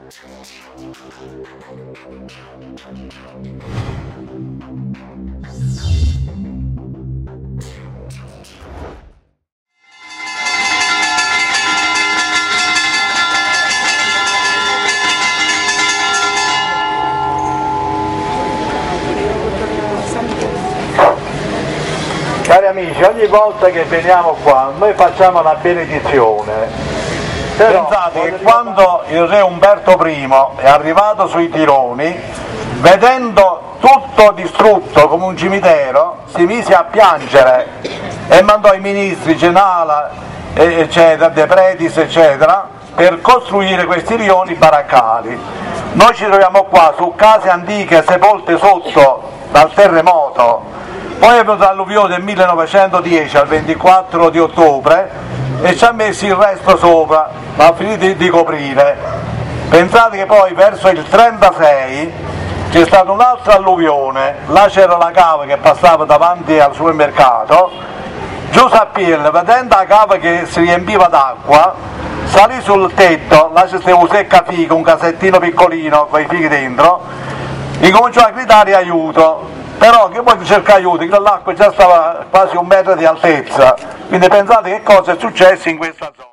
Cari amici, ogni volta che veniamo qua noi facciamo la benedizione. Però, pensate che quando il re Umberto I è arrivato sui Tironi, vedendo tutto distrutto come un cimitero, si mise a piangere e mandò i ministri, Genala, eccetera, De Predis, eccetera, per costruire questi rioni baraccali. Noi ci troviamo qua su case antiche sepolte sotto dal terremoto. Poi è venuta l'alluvione del 1910 al 24 di ottobre e ci ha messo il resto sopra, ma ha finito di coprire. Pensate che poi verso il 36 c'è stata un'altra alluvione, là c'era la cava che passava davanti al supermercato, Giusappiello, vedendo la cava che si riempiva d'acqua, salì sul tetto, là c'era un seccafico, un casettino piccolino con i fichi dentro, incominciò a gridare aiuto. Però che poi cerca aiuto, che l'acqua già stava quasi 1 metro di altezza, quindi pensate che cosa è successo in questa zona.